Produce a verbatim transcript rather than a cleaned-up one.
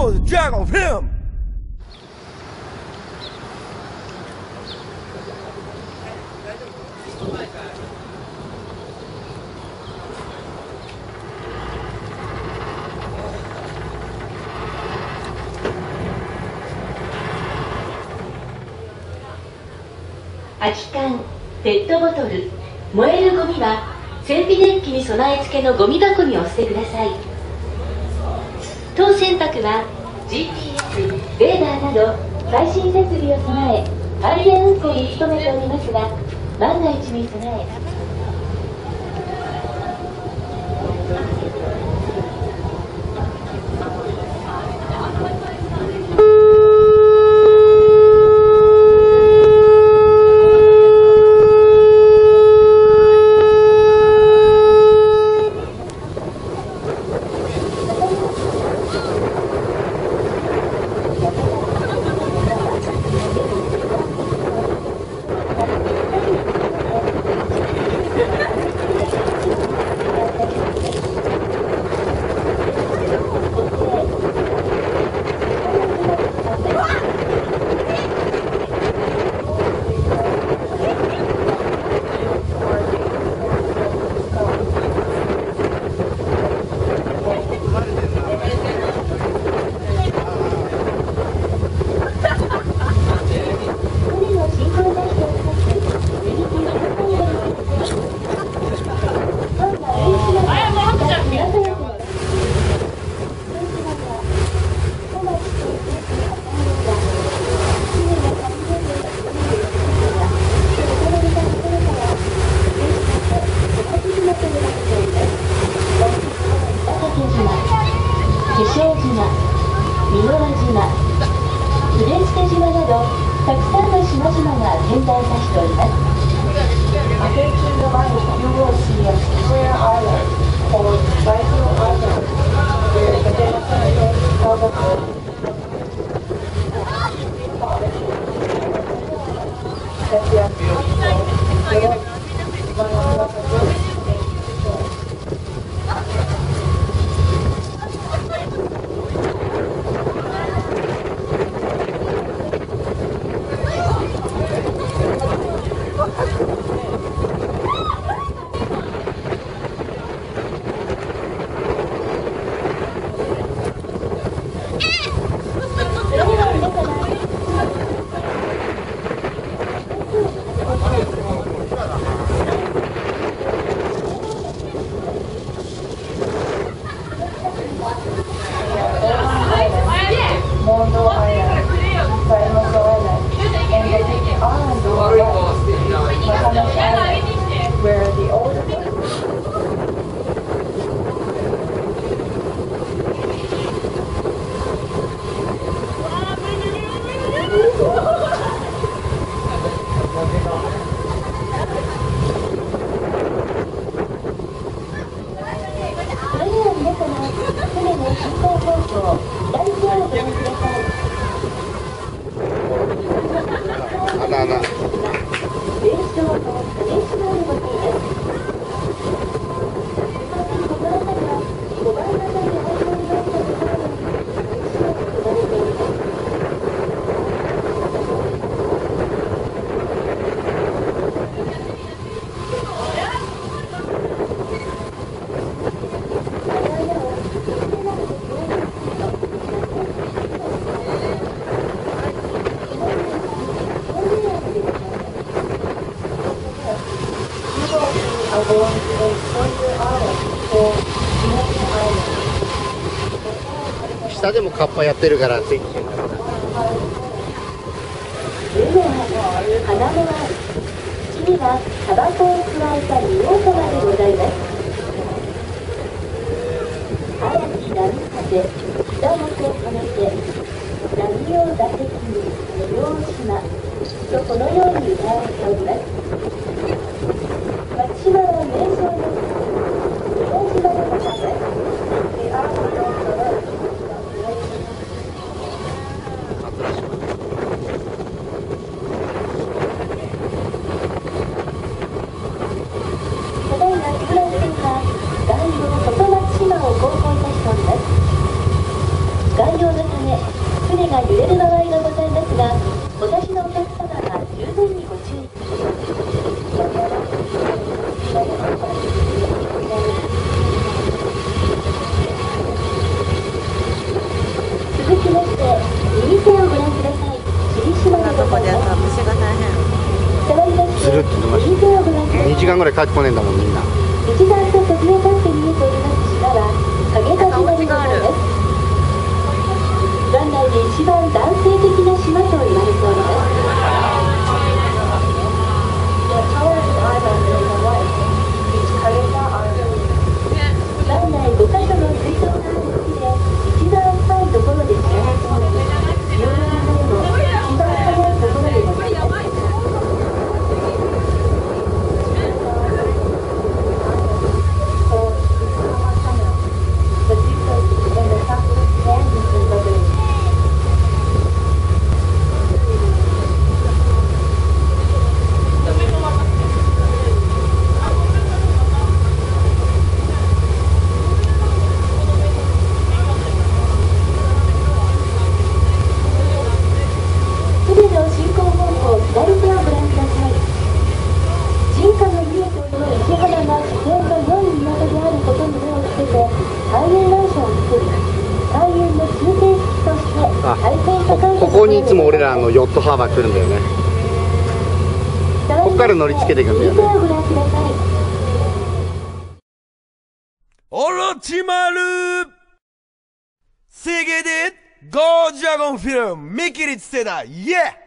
Follow the track of him! 空き缶、ペットボトル、燃えるゴミは戦備電機に備え付けのゴミ箱にお捨てください。当船舶は ジーピーエス、レーダーなど最新設備を備え安全運航に努めておりますが、万が一に備え下でもカッパやってるからついてるから。 花のある土にはタバコを加えた仁王様でございます。荒き波風北本放て波を打席に無料島とこのように歌われております。松島は名称の無料島でございます。概要のため間ぐらい帰ってこねえんだもんみんな。 一段とそびえ立って見えております島は影田島にございます。湾内で一番男性的な島と言われております。湾内ごか所の水槽があるうちで一番深いところで知られており、有名な中でも一番早いところでございます。 ここにいつも俺らのヨットハーバー来るんだよね。ここから乗りつけていくんだよね。 オロチマル세계대ゴージャゴンフィルム見切りつせだイエー